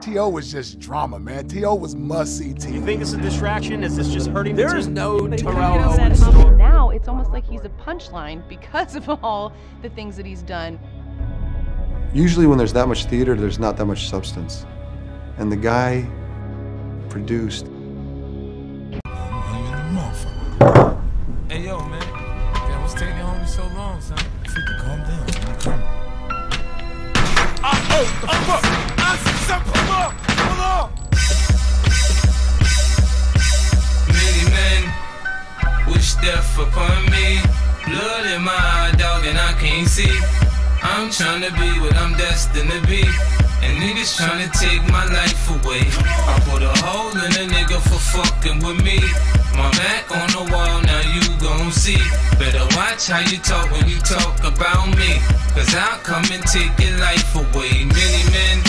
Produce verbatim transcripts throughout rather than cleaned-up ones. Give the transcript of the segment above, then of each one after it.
T O was just drama, man. T O was must-see T V. You think it's a distraction? Is this just hurting there the is team? no But Terrell you know, Owens that story. now it's almost like he's a punchline because of all the things that he's done. Usually when there's that much theater, there's not that much substance. And the guy produced. Hey, yo, man. Damn, what's taking homie so long, son? Freaking calm down. Ah, oh, the fuck! Ah, son, come on! Hold on! Many men wish death upon me. Blood in my eye, dog, and I can't see. I'm trying to be what I'm destined to be. And niggas trying to take my life away. I put a hole in a nigga for fucking with me. My back on the wall, now you gon' see. Better watch how you talk when you talk about me. Cause I'll come and take your life away. Many men,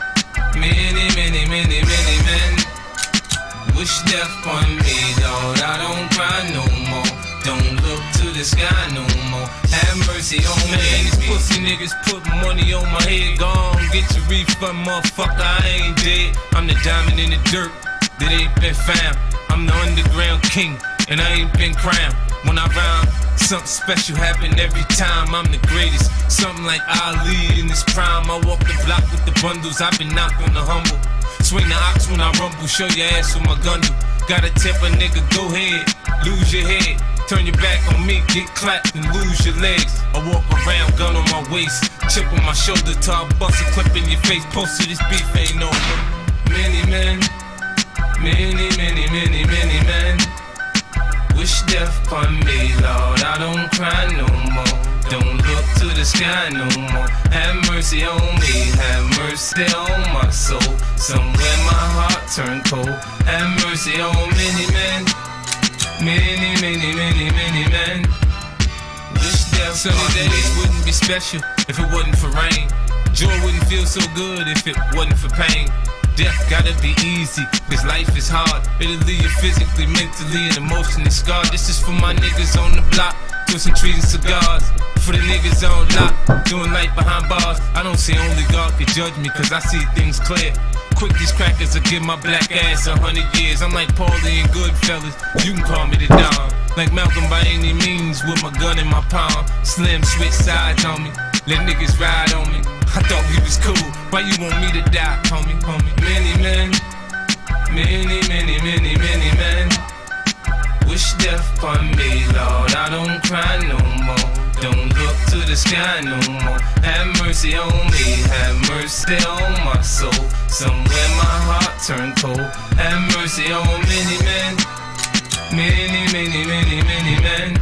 many, many, many, many men wish death on me, dawg. I don't cry no more. Don't look to the sky no more. Have mercy on me. Man, these pussy niggas put money on my head. Gone, get your refund, motherfucker. I ain't dead. I'm the diamond in the dirt that ain't been found. I'm the underground king, and I ain't been crowned. When I rhyme, something special happen every time. I'm the greatest, something like Ali in his prime. I walk the block with the bundles. I've been knocked on the humble. Swing the ox when I rumble. Show your ass with my gun do. Gotta tip a nigga, go ahead, lose your head. Turn your back on me, get clapped and lose your legs. I walk around, gun on my waist, chip on my shoulder, till I bust a clip in your face. Posted this beef ain't over. Many men, many, many, many, many men wish death upon me, Lord. I don't cry no more. Don't look to the sky no more. Have mercy on me, have mercy on my soul. Somewhere my heart turned cold. Have mercy on many men. Many, many, many, many men wish death. Sunny days wouldn't be special if it wasn't for rain. Joy wouldn't feel so good if it wasn't for pain. Death gotta be easy, cause life is hard. It'll leave you physically, mentally, and emotionally scarred. This is for my niggas on the block, twisting trees and cigars. For the niggas on lock, doing life behind bars. I don't say only God can judge me, cause I see things clear. Quick, these crackers will give my black ass a hundred years. I'm like Paulie and Goodfellas, you can call me the Don. Like Malcolm by any means, with my gun in my palm. Slim switch sides on me, let niggas ride on me. I thought we was cool, why you want me to die, homie, homie? Many men, many, many, many, many men wish death upon me, Lord. I don't cry no more. Don't look to the sky no more. Have mercy on me, have mercy on my soul. Somewhere my heart turned cold. Have mercy on many men, many, many, many, many men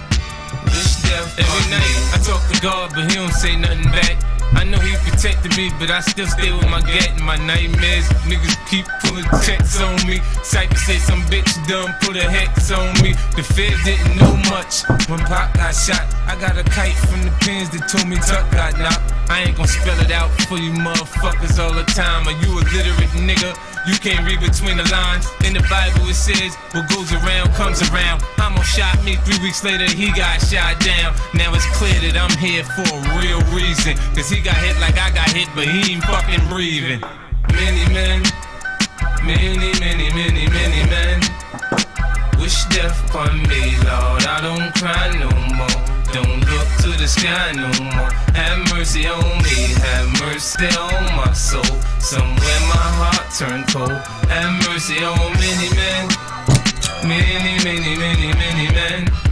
wish death on me. Every night I talk to God, but he don't say nothing back. I know he protected me, but I still stay with my gat and my nightmares. Niggas keep pulling checks on me. Cypher said some bitch done put a hex on me. The feds didn't know much when Pop got shot. I got a kite from the pins that told me Tuck got knocked. I ain't gon' spell it out for you motherfuckers all the time. Are you a literate nigga? You can't read between the lines. In the Bible it says, what goes around comes around. Homo shot me, three weeks later he got shot down. Now it's clear that I'm here for a real reason. Cause he got hit like I got hit, but he ain't fucking breathing. Many men, many, many, many, many men wish death upon me, Lord. I don't cry no more. Don't look to the sky no more. Have mercy on me, have mercy on my soul. Somewhere my heart turned cold. Have mercy on many men, many, many, many, many men